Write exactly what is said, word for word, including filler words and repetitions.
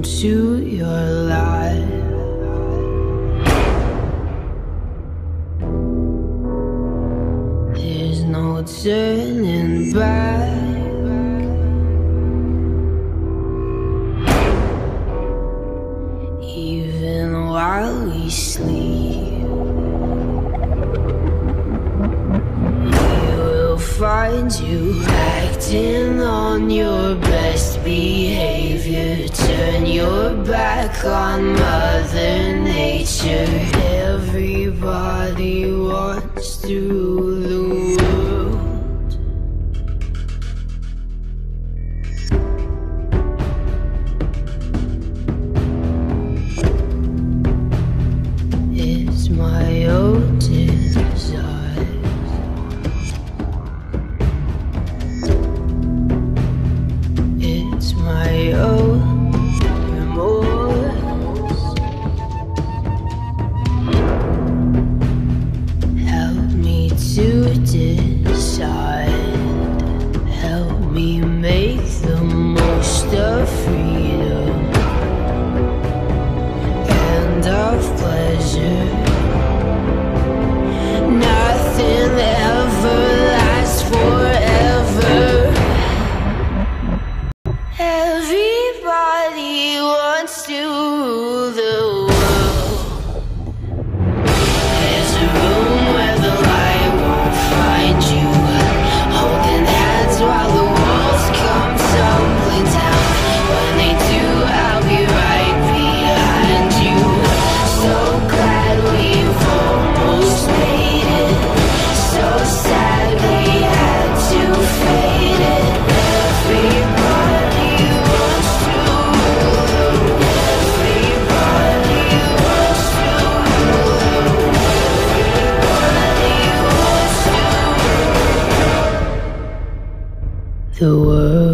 into your life. There's no turning back. Even while we sleep, we will find you acting on your best behavior. Turn your back on Mother Nature. Everybody wants to rule the world. It's my own desire. It's my own remorse. Help me to decide. Help me make the most of freedom and of pleasure. Nothing ever lasts forever. Everybody wants to rule the world. There's a room where the light won't find you, holding hands while the walls come tumbling down. When they do, I'll be right behind you. So glad we've almost made it. So sad we had to fade it. Everybody wants to rule the world. Everybody wants to rule the world. Everybody wants to rule the world.